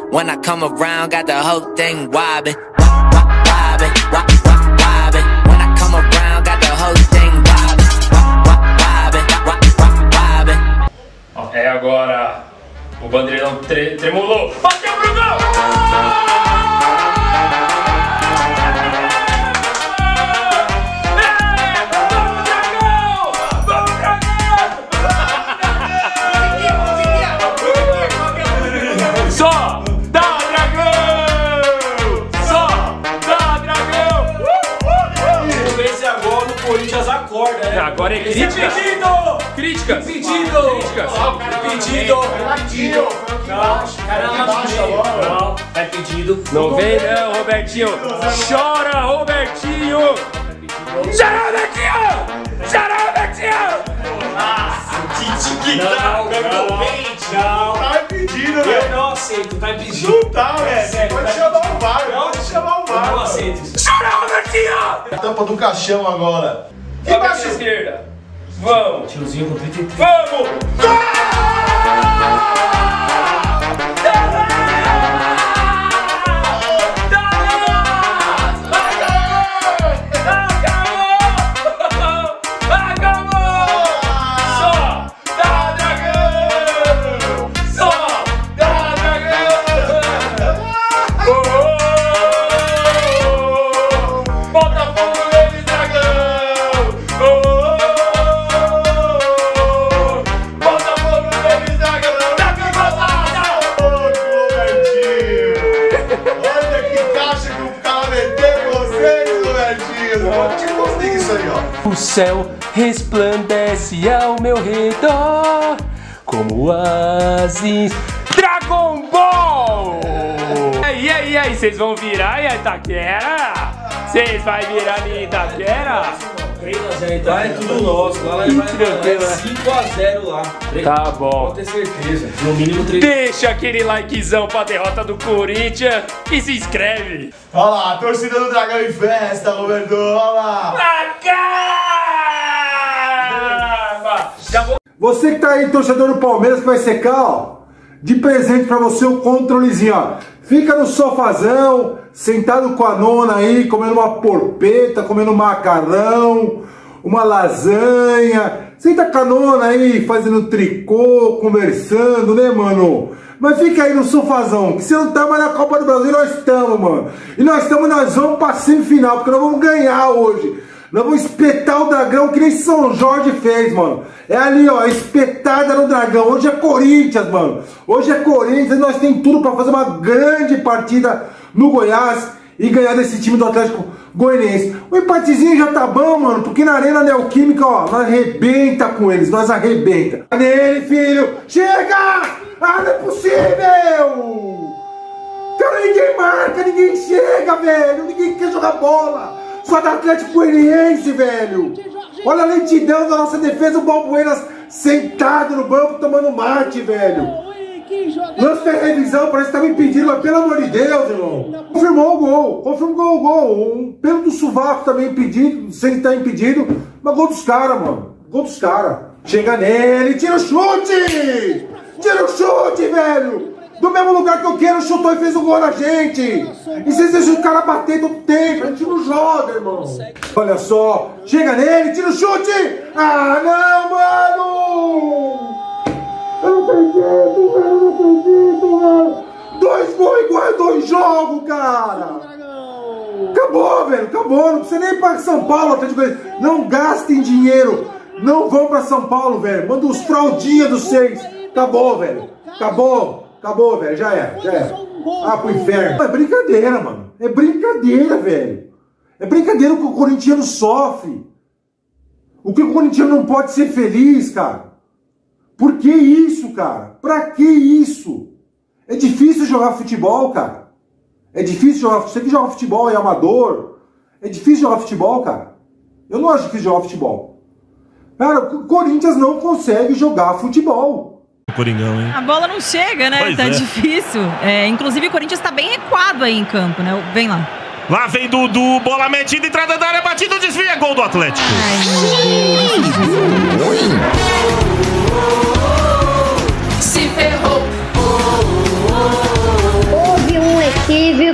When I come around, got the whole thing wobbin', wobbin', wobbin'. When I come around, got the whole thing wobbin', wobbin'. É agora. O bandeirão tremulou. Bateu pro gol! Agora é crítica. Críticas. Pedido. Não, vai pedido. Não vem não, Robertinho. Chora, Robertinho. Chora, Robertinho. Chora, Robertinho. Nossa, que não. Tá pedindo, velho. Eu não aceito, tá pedindo. Não tá, velho. Pode chamar o VAR, pode chamar o VAR. Não aceito. Chora, Robertinho. Tampa do caixão agora. Embaixo à esquerda. Vamos. Tiozinho com 33. Vamos. O céu resplandece ao meu redor como oásis. Dragon Ball! E aí, vocês vão virar em Itaquera? Vocês vão virar em Itaquera? Lá é tudo nosso, lá vai 5-0 lá. Tá bom. Pode ter certeza. No mínimo 3. Deixa aquele likezão pra derrota do Corinthians e se inscreve. Olha lá, a torcida do Dragão em festa, Roberto. Olha lá. Você que tá aí, torcedor do Palmeiras, que vai secar, ó, de presente pra você o controlezinho, ó. Fica no sofazão, sentado com a nona aí, comendo uma porpeta, comendo um macarrão, uma lasanha. Senta com a nona aí, fazendo tricô, conversando, né, mano? Mas fica aí no sofazão, que você não tá mais na Copa do Brasil, nós estamos, mano. E nós vamos pra semifinal, porque nós vamos ganhar hoje. Nós vamos espetar o Dragão que nem São Jorge fez, mano. É ali, ó, espetada no Dragão. Hoje é Corinthians, mano. Hoje é Corinthians e nós temos tudo pra fazer uma grande partida no Goiás e ganhar desse time do Atlético Goianiense. O empatezinho já tá bom, mano, porque na Arena Neoquímica, ó, nós arrebenta com eles, nós arrebenta. Nele, filho! Chega! Ah, não é possível! Cara, ninguém marca, ninguém chega, velho! Ninguém quer jogar bola! Só da Atlético Goianiense, velho! Olha a lentidão da nossa defesa, o Balbuenas sentado no banco tomando mate, velho! Lance de revisão, parece que estava impedido, mas pelo amor de Deus, irmão! Confirmou o gol! Um pelo do sovaco também impedido, sem estar impedido, mas gol dos caras, mano! Gol dos caras! Chega nele, tira o chute! Tira o chute, velho! Do mesmo lugar que eu quero, chutou e fez o gol na gente! E vocês deixam o cara bater todo tempo, a gente não joga, irmão! Olha só, chega nele, tira o chute! Ah, não, mano! Eu não acredito, velho, eu não acredito, velho! 2 gols igual a 2 jogos, cara! Acabou, velho, acabou, não precisa nem ir pra São Paulo, Atlético Goianiense. Não gastem dinheiro, não vão pra São Paulo, velho, manda os fraldinhas dos 6. Acabou, velho, acabou, velho, já era. Ah, pro inferno. É brincadeira, mano. É brincadeira, velho. É brincadeira o que o corintiano sofre. O que o corintiano não pode ser feliz, cara. Por que isso, cara? Pra que isso? É difícil jogar futebol, cara. É difícil jogar... Você que joga futebol é amador. É difícil jogar futebol, cara. Eu não acho difícil jogar futebol. Cara, o Corinthians não consegue jogar futebol. Coringão, hein? A bola não chega, né? Pois tá é. difícil. Inclusive o Corinthians tá bem recuado aí em campo, né? Vem lá. Lá vem Dudu, bola metida, entrada da área, batido, desvia, gol do Atlético. Se ferrou.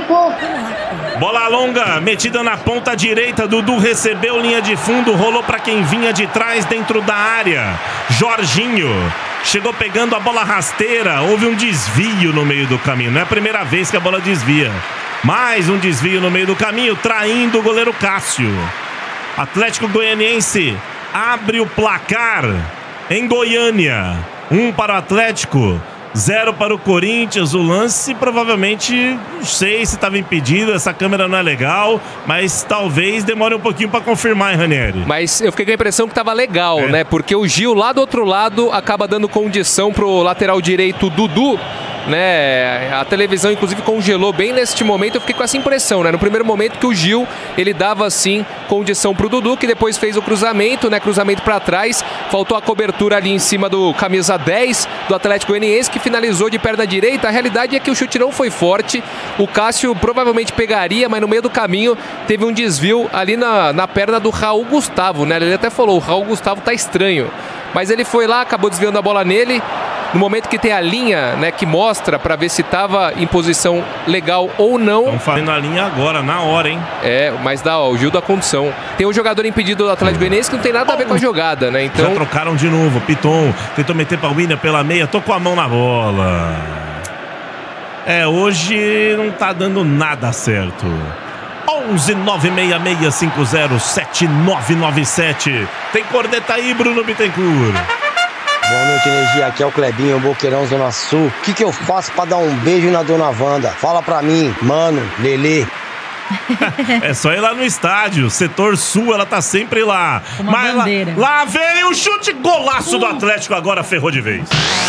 equívoco. Bola longa, metida na ponta direita. Dudu recebeu linha de fundo, rolou para quem vinha de trás dentro da área. Jorginho chegou pegando a bola rasteira. Houve um desvio no meio do caminho. Não é a primeira vez que a bola desvia. Mais um desvio no meio do caminho, traindo o goleiro Cássio. Atlético Goianiense abre o placar em Goiânia. 1 para o Atlético, 0 para o Corinthians. O lance provavelmente, não sei se estava impedido, essa câmera não é legal, mas talvez demore um pouquinho para confirmar, hein, Ranieri? Mas eu fiquei com a impressão que estava legal, né? Porque o Gil lá do outro lado acaba dando condição pro lateral direito Dudu, né? A televisão inclusive congelou bem neste momento. Eu fiquei com essa impressão, né? No primeiro momento que o Gil, ele dava assim condição pro Dudu, que depois fez o cruzamento, né? Cruzamento para trás, faltou a cobertura ali em cima do camisa 10 do Atlético Goianiense, que finalizou de perna direita. A realidade é que o chute não foi forte, o Cássio provavelmente pegaria, mas no meio do caminho teve um desvio ali na perna do Raul Gustavo, né? Ele até falou, o Raul Gustavo tá estranho, mas ele foi lá, acabou desviando a bola nele. No momento que tem a linha, né, que mostra para ver se estava em posição legal ou não. Estão fazendo a linha agora, na hora, hein? É, mas dá, ó, o Gil dá condição. Tem um jogador impedido do Atlético Goianiense que não tem nada a ver com a jogada, né? Então... Já trocaram de novo. Piton tentou meter para o William pela meia, tocou a mão na bola. É, hoje não tá dando nada certo. 11 96650 7997. Tem corneta aí, Bruno Bittencourt. Boa noite, energia. Aqui é o Clebinho, Boqueirão, Zona Sul. O que eu faço pra dar um beijo na dona Wanda? Fala pra mim, mano, Lelê. É só ir lá no estádio. Setor Sul, ela tá sempre lá. Uma mas bandeira. Lá vem o chute golaço do Atlético, agora ferrou de vez.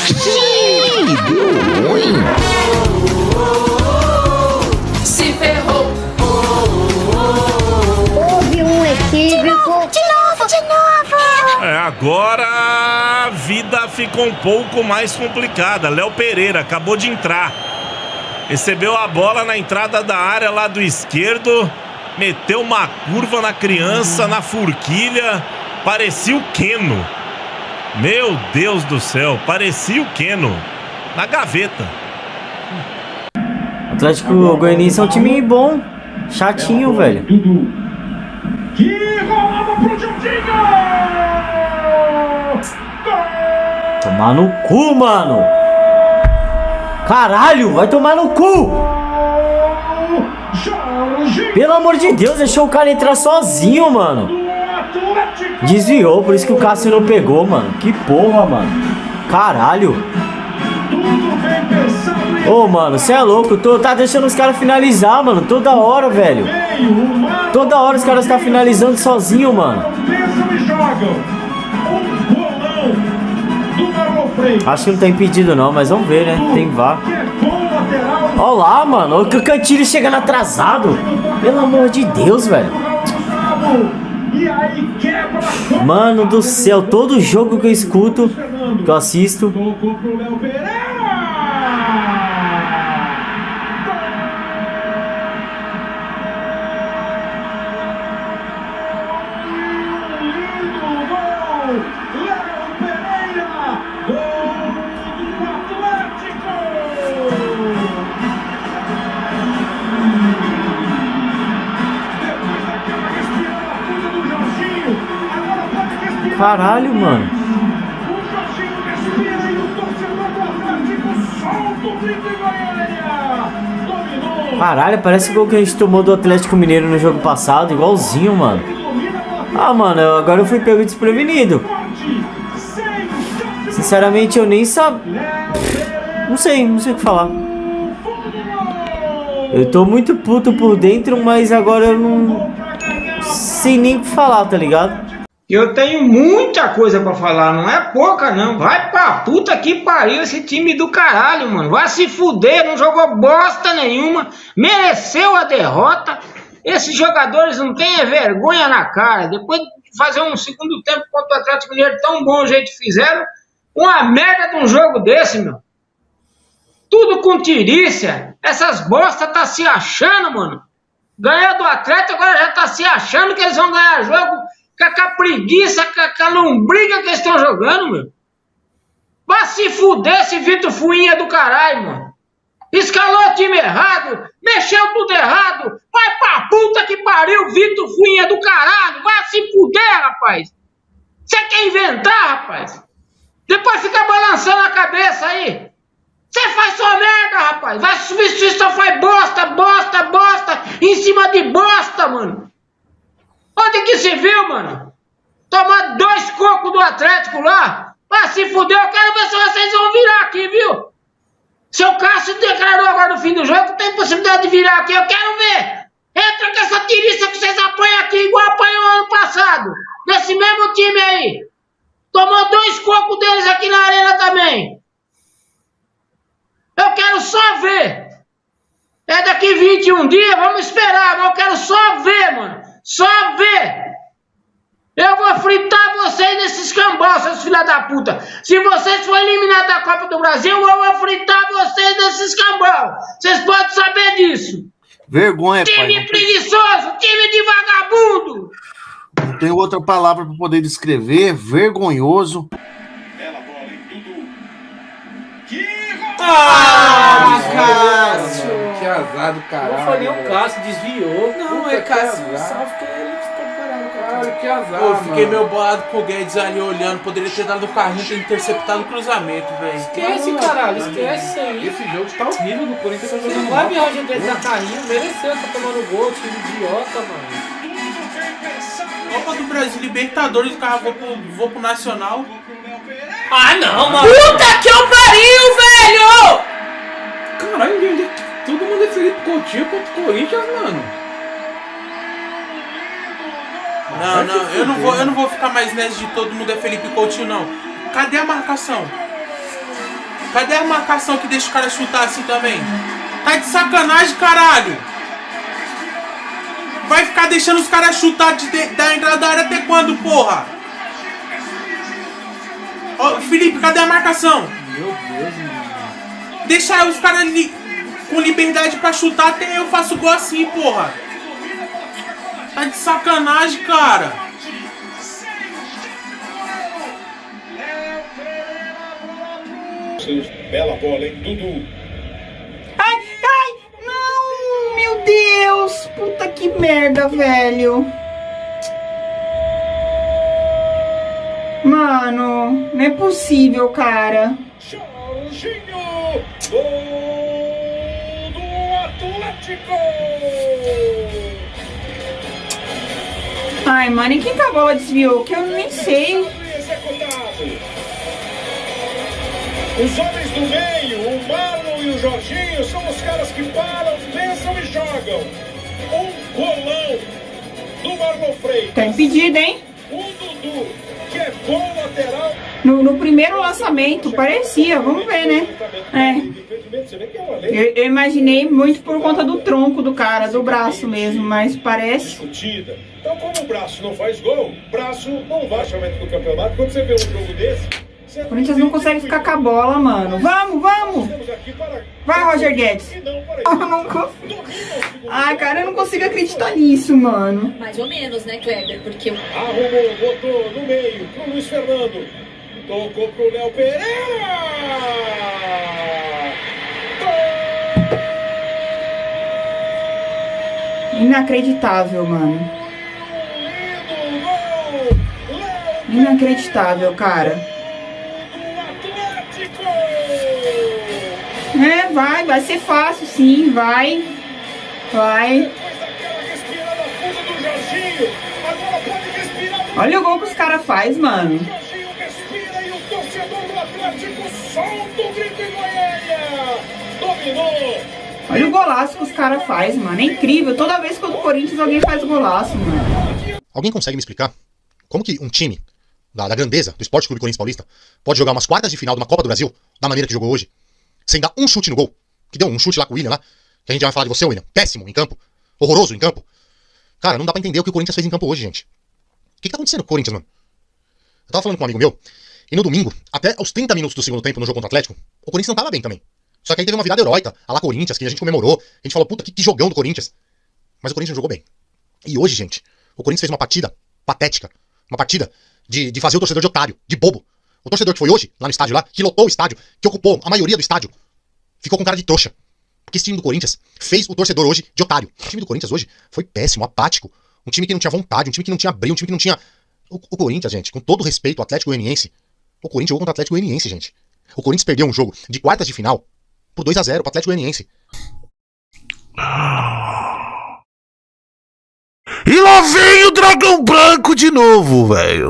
Deu ruim. Se ferrou. Houve um equívoco. De novo. É, agora a vida ficou um pouco mais complicada. Léo Pereira acabou de entrar. Recebeu a bola na entrada da área lá do esquerdo. Meteu uma curva na criança, na forquilha. Parecia o Keno. Meu Deus do céu, parecia o Keno. Na gaveta. Atlético Goianiense é um time bom. Chatinho, velho. Que rolava pro Jorginho! Tomar no cu, mano! Caralho, vai tomar no cu! Pelo amor de Deus, deixou o cara entrar sozinho, mano. Desviou, por isso que o Cássio não pegou, mano. Que porra, mano. Caralho. Ô, mano, cê é louco. Tá deixando os caras finalizar, mano. Toda hora, velho. Toda hora os caras estão finalizando sozinho, mano. Acho que não tá impedido não, mas vamos ver, né? Tem VAR. Olha lá, mano. O Cantilho chegando atrasado. Pelo amor de Deus, velho. Mano do céu, todo jogo que eu escuto, que eu assisto. Caralho, mano. Caralho, parece o gol que a gente tomou do Atlético Mineiro no jogo passado, igualzinho, mano. Ah, mano, agora eu fui pego desprevenido. Sinceramente, eu nem sabia. Não sei o que falar. Eu tô muito puto por dentro, mas agora eu não sei nem o que falar, tá ligado? Eu tenho muita coisa pra falar, não é pouca não. Vai pra puta que pariu esse time do caralho, mano. Vai se fuder, não jogou bosta nenhuma. Mereceu a derrota. Esses jogadores não têm vergonha na cara. Depois de fazer um segundo tempo contra o Atlético Mineiro tão bom jeito que fizeram, uma merda de um jogo desse, meu. Tudo com tirícia. Essas bostas tá se achando, mano. Ganhou do Atlético, agora já tá se achando que eles vão ganhar jogo com a preguiça, com a lombriga que eles estão jogando, meu. Vai se fuder esse Vitor Fuinha do caralho, mano. Escalou time time errado, mexeu tudo errado. Vai pra puta que pariu, Vitor Cunha do caralho. Vai se fuder, rapaz. Você quer inventar, rapaz? Depois fica balançando a cabeça aí. Você faz só merda, rapaz. Vai substituir, só faz bosta, bosta, bosta, em cima de bosta, mano. Onde que se viu, mano? Tomar 2 cocos do Atlético lá. Ah, se fuder, eu quero ver se vocês vão virar aqui, viu? Seu Cássio declarou agora no fim do jogo que tem possibilidade de virar aqui. Eu quero ver. Entra com essa tiriça que vocês apanham aqui, igual apanhou ano passado. Nesse mesmo time aí. Tomou 2 cocos deles aqui na arena também. Eu quero só ver. É daqui 21 dias, vamos esperar. Mas eu quero só ver, mano. Só ver. Eu vou fritar vocês nesses cambal, seus filha da puta. Se vocês forem eliminados da Copa do Brasil, eu vou fritar vocês nesses cambal. Vocês podem saber disso. Vergonha, time pai. Time preguiçoso, time de vagabundo. Não tenho outra palavra para poder descrever. Vergonhoso. Ah, Cássio! Que azar do caralho. Não foi nem o Cássio, desviou. Não, Puta, é Cássio. Só fiquei ele ficou parado, cara. Que azar. Pô, fiquei meio bolado com o Guedes ali olhando. Poderia ter dado o carrinho, ter interceptado o cruzamento, velho. Esquece, caralho, esquece isso aí. Esse jogo tá horrível no Corinthians. Tá jogando vai ver o Roger Guedes dar carrinho, mereceu, tá tomando gol, time idiota, mano. Copa do Brasil, Libertadores, o cara vou pro Nacional. Ah, não, mano! Puta que eu pariu, velho! Caralho, todo mundo é Felipe Coutinho contra o Corinthians, mano. Não, eu não vou ficar mais nessa de todo mundo é Felipe Coutinho, não. Cadê a marcação? Cadê a marcação que deixa o cara chutar assim também? Tá de sacanagem, caralho! Vai ficar deixando os caras chutar da entrada da área até quando, porra? Ó, Felipe, cadê a marcação? Meu Deus, mano. Deixa os caras com liberdade pra chutar até eu faço gol assim, porra. Tá de sacanagem, cara. Bela bola, hein, Dudu. Ai, não, meu Deus. Puta que merda, velho. Mano, não é possível, cara. Jorginho, gol do Atlético. Ai, mano, e quem que a bola desviou? Que eu nem sei. Os homens do meio, o Marlon e o Jorginho, são os caras que param, pensam e jogam. Um golão do Marlon Freitas. Tá impedido, hein? O Dudu, que é bom lateral. No primeiro lançamento, parecia, vamos ver, né? Eu imaginei muito por conta do tronco do cara, do braço mesmo, mas parece. Então, como o braço não faz gol, o braço não vai chamar do campeonato. Quando você vê um jogo desse. O Corinthians não consegue ficar com a bola, mano. Vamos, vamos! Vai, Roger Guedes. Ai, cara, eu não consigo acreditar nisso, mano. Mais ou menos, né, Kleber? Porque... Arrumou, botou no meio pro Luiz Fernando. Tocou pro Léo Pereira. Inacreditável, mano. Inacreditável, cara. É, vai ser fácil, sim, vai. Olha o gol que os caras fazem, mano. Olha o golaço que os caras fazem, mano. É incrível. Toda vez que o Corinthians alguém faz golaço, mano. Alguém consegue me explicar como que um time da grandeza do Esporte Clube Corinthians Paulista pode jogar umas quartas de final de uma Copa do Brasil da maneira que jogou hoje, sem dar um chute no gol? Que deu um chute lá com o William lá, que a gente já vai falar de você, William. Péssimo em campo. Horroroso em campo. Cara, não dá pra entender o que o Corinthians fez em campo hoje, gente. O que tá acontecendo com o Corinthians, mano? Eu tava falando com um amigo meu, e no domingo, até aos 30 minutos do segundo tempo no jogo contra o Atlético, o Corinthians não tava bem também. Só que aí teve uma virada heróica, a lá Corinthians, que a gente comemorou. A gente falou, puta, que jogão do Corinthians. Mas o Corinthians não jogou bem. E hoje, gente, o Corinthians fez uma partida patética. Uma partida de fazer o torcedor de otário, de bobo. O torcedor que foi hoje, lá no estádio lá, que lotou o estádio, que ocupou a maioria do estádio, ficou com cara de trouxa. Porque esse time do Corinthians fez o torcedor hoje de otário. O time do Corinthians hoje foi péssimo, apático. Um time que não tinha vontade, um time que não tinha brilho, um time que não tinha... O Corinthians, gente, com todo respeito ao Atlético Goianiense, o Corinthians jogou contra o Atlético Goianiense, gente. O Corinthians perdeu um jogo de quartas de final por 2-0 pro Atlético Goianiense. E lá vem o Dragão Branco de novo, velho.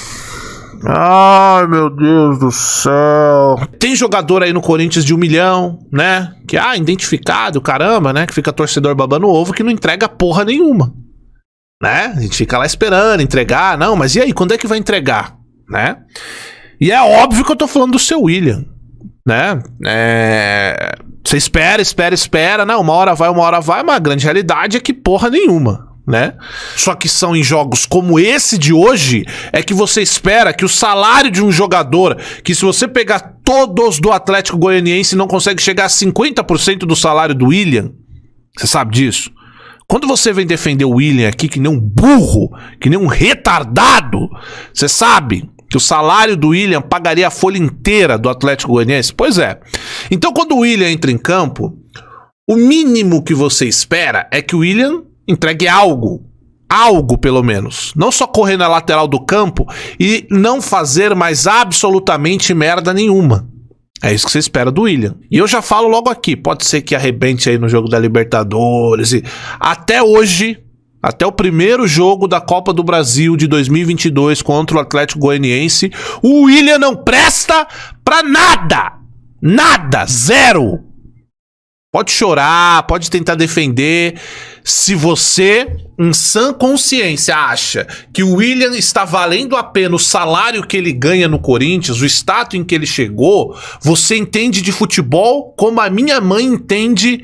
Ai, meu Deus do céu. Tem jogador aí no Corinthians de 1 milhão, né? Que, identificado, caramba, né? Que fica torcedor babando ovo, que não entrega porra nenhuma. Né? A gente fica lá esperando entregar. Não, mas e aí? Quando é que vai entregar? Né? E é óbvio que eu tô falando do seu William. Né? Você espera. Não, uma hora vai, mas a grande realidade é que porra nenhuma. Né? Só que são em jogos como esse de hoje é que você espera que o salário de um jogador, que se você pegar todos do Atlético Goianiense não consegue chegar a 50% do salário do William. Você sabe disso? Quando você vem defender o William aqui que nem um burro, que nem um retardado, você sabe que o salário do William pagaria a folha inteira do Atlético Goianiense? Pois é. Então quando o William entra em campo, o mínimo que você espera é que o William entregue algo pelo menos. Não só correr na lateral do campo e não fazer mais absolutamente merda nenhuma. É isso que você espera do William. E eu já falo logo aqui, pode ser que arrebente aí no jogo da Libertadores. E até hoje, até o primeiro jogo da Copa do Brasil de 2022 contra o Atlético Goianiense, o William não presta pra nada. Nada, zero. Pode chorar, pode tentar defender. Se você, em sã consciência, acha que o William está valendo a pena o salário que ele ganha no Corinthians, o status em que ele chegou, você entende de futebol como a minha mãe entende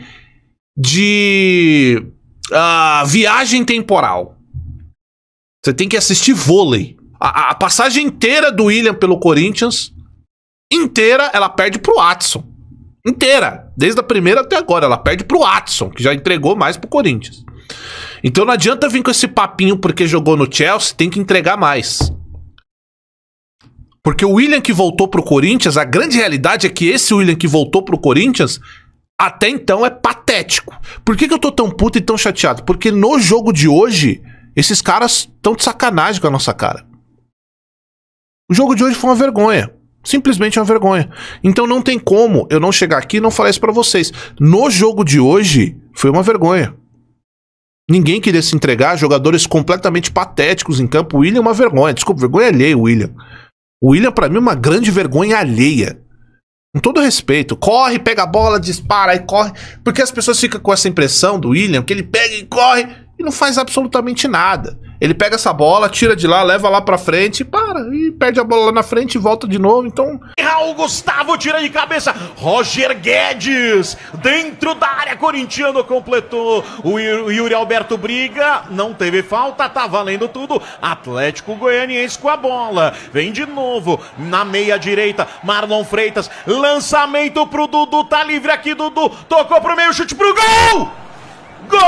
de viagem temporal. Você tem que assistir vôlei. A passagem inteira do William pelo Corinthians, inteira, ela perde pro Watson. Inteira, desde a primeira até agora. Ela perde pro Watson, que já entregou mais pro Corinthians. Então não adianta vir com esse papinho porque jogou no Chelsea, tem que entregar mais. Porque o William que voltou pro Corinthians, a grande realidade é que esse William que voltou pro Corinthians até então é patético. Por que eu tô tão puto e tão chateado? Porque no jogo de hoje, esses caras estão de sacanagem com a nossa cara. O jogo de hoje foi uma vergonha. Simplesmente uma vergonha. Então não tem como eu não chegar aqui e não falar isso pra vocês. No jogo de hoje, foi uma vergonha. Ninguém queria se entregar, jogadores completamente patéticos em campo. O William é uma vergonha. Desculpa, vergonha alheia, o William. O William, pra mim, é uma grande vergonha alheia. Com todo respeito. Corre, pega a bola, dispara, aí corre. Porque as pessoas ficam com essa impressão do William, que ele pega e corre e não faz absolutamente nada. Ele pega essa bola, tira de lá, leva lá pra frente, e perde a bola lá na frente e volta de novo, então... Raul Gustavo tira de cabeça, Roger Guedes, dentro da área, corintiano completou, o Yuri Alberto briga, não teve falta, tá valendo tudo, Atlético Goianiense com a bola, vem de novo, na meia direita, Marlon Freitas, lançamento pro Dudu, tá livre aqui, Dudu, tocou pro meio, chute pro gol! Gol!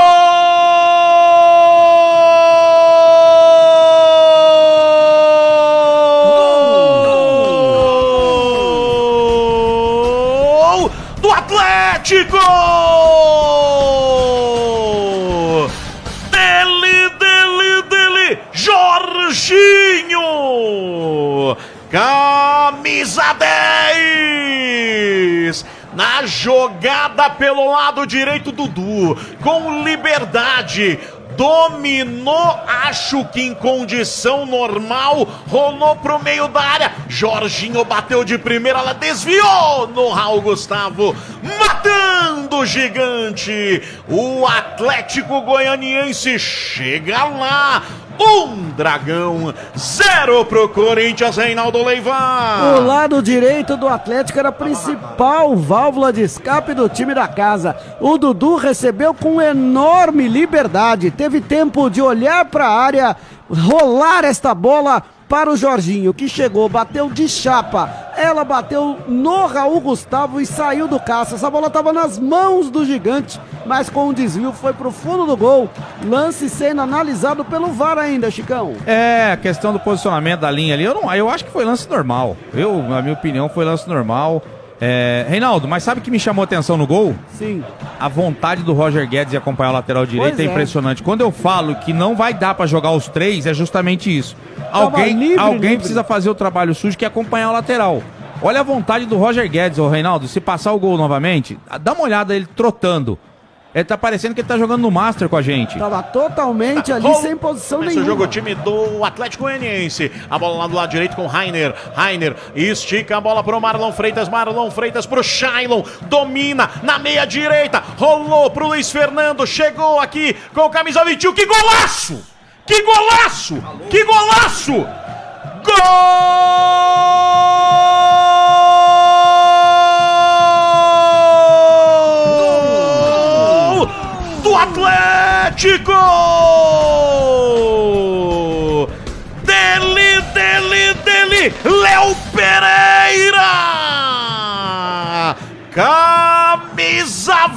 Do Atlético! Dele, Jorginho! Camisa 10! Na jogada pelo lado direito, Dudu, com liberdade, dominou, acho que em condição normal, rolou pro meio da área, Jorginho bateu de primeira, ela desviou no Raul Gustavo, matando o gigante, o Atlético Goianiense chega lá, 1 Dragão, 0 pro Corinthians, Reinaldo Leiva. O lado direito do Atlético era a principal válvula de escape do time da casa. O Dudu recebeu com enorme liberdade, teve tempo de olhar para a área, rolar esta bola para o Jorginho, que chegou, bateu de chapa, ela bateu no Raul Gustavo e saiu do caça. Essa bola estava nas mãos do gigante, mas com um desvio foi pro fundo do gol. Lance sendo analisado pelo VAR ainda, Chicão. É, a questão do posicionamento da linha ali, eu acho que foi lance normal. Na minha opinião, foi lance normal. Reinaldo, mas sabe o que me chamou a atenção no gol? Sim. A vontade do Roger Guedes de acompanhar o lateral direito Pois é impressionante. Quando eu falo que não vai dar pra jogar os três, é justamente isso. Alguém precisa fazer o trabalho sujo, que é acompanhar o lateral. Olha a vontade do Roger Guedes, ô Reinaldo. Se passar o gol novamente, dá uma olhada ele trotando. Ele tá parecendo que ele tá jogando no Master com a gente. Tava totalmente ali, sem posição Nesse nenhuma. jogo, o time do Atlético Goianiense. A bola lá do lado direito com Rainer. Rainer estica a bola pro Marlon Freitas. Marlon Freitas pro Shailon. Domina na meia direita. Rolou pro Luiz Fernando. Chegou aqui com o camisa 21. Que golaço! Que golaço! Que golaço! Gol do Atlético! Dele, Léo Pereira! Camisa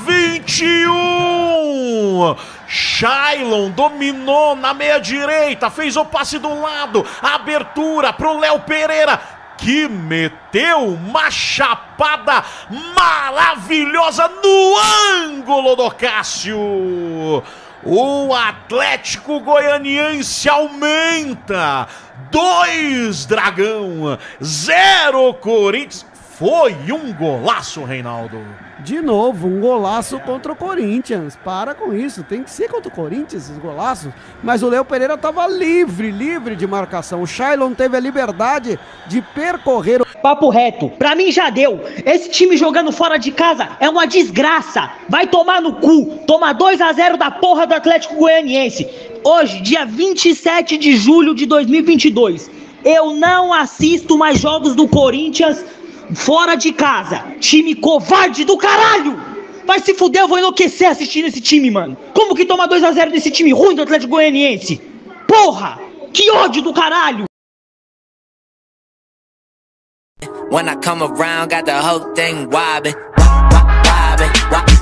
21! Shailon dominou na meia direita, fez o passe do lado, abertura pro Léo Pereira, que meteu uma chapada maravilhosa no ângulo do Cássio. O Atlético Goianiense aumenta, 2 Dragão, 0 Corinthians. Foi um golaço, Reinaldo. De novo, um golaço contra o Corinthians. Para com isso, tem que ser contra o Corinthians esses golaços. Mas o Léo Pereira estava livre de marcação. O Shailon teve a liberdade de percorrer. Papo reto, pra mim já deu. Esse time jogando fora de casa é uma desgraça. Vai tomar no cu. Toma 2-0 da porra do Atlético Goianiense. Hoje, dia 27 de julho de 2022. Eu não assisto mais jogos do Corinthians fora de casa. Time covarde do caralho! Vai se fuder, eu vou enlouquecer assistindo esse time, mano. Como que toma 2-0 desse time ruim do Atlético Goianiense? Porra! Que ódio do caralho! When I come around, got the whole thing wobbin', wobbin',